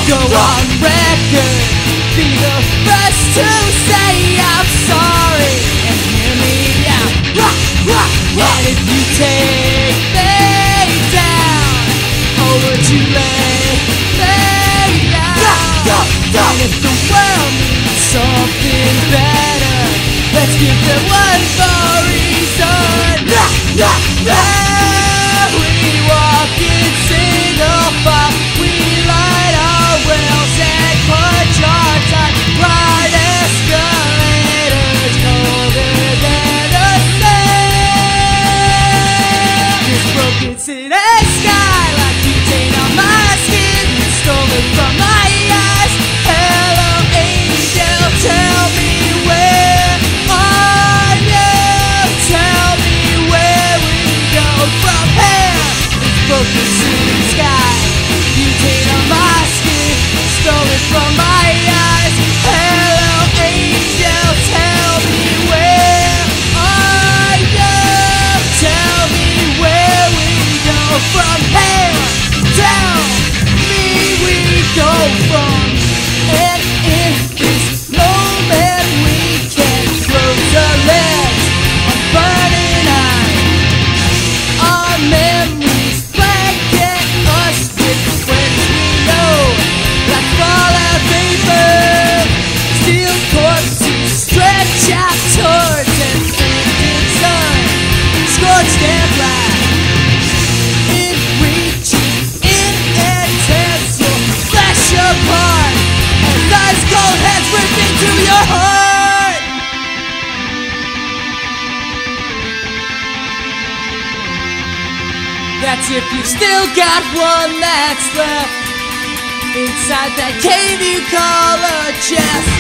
Go on record, be the first to say I'm sorry, and hear me out. And if you take me down, oh would you lay down? And if the world needs something better, let's give them one more reason. We walk in single file, we light our wells and punch our time. Ride escalators colder than a sail. This broken city sky like butane on my skin, stolen from my eyes. Hello angel, tell me where are you? Tell me where we go from here. This broken city sky, butane on my skin, stolen from my eyes. Hello angel, tell me where are you? Tell me where we go from here. Tell me we go from. And in this moment we can close our lips on burning eyes. Our memories blanket us with friends we know, like fallout vapor. Steel corpses stretch out towards an ending sun, scorched and black. It reaches in and tears your flesh apart, as ice cold hands rip into your heart. That's if you still got one that's left inside that cave you call a chest.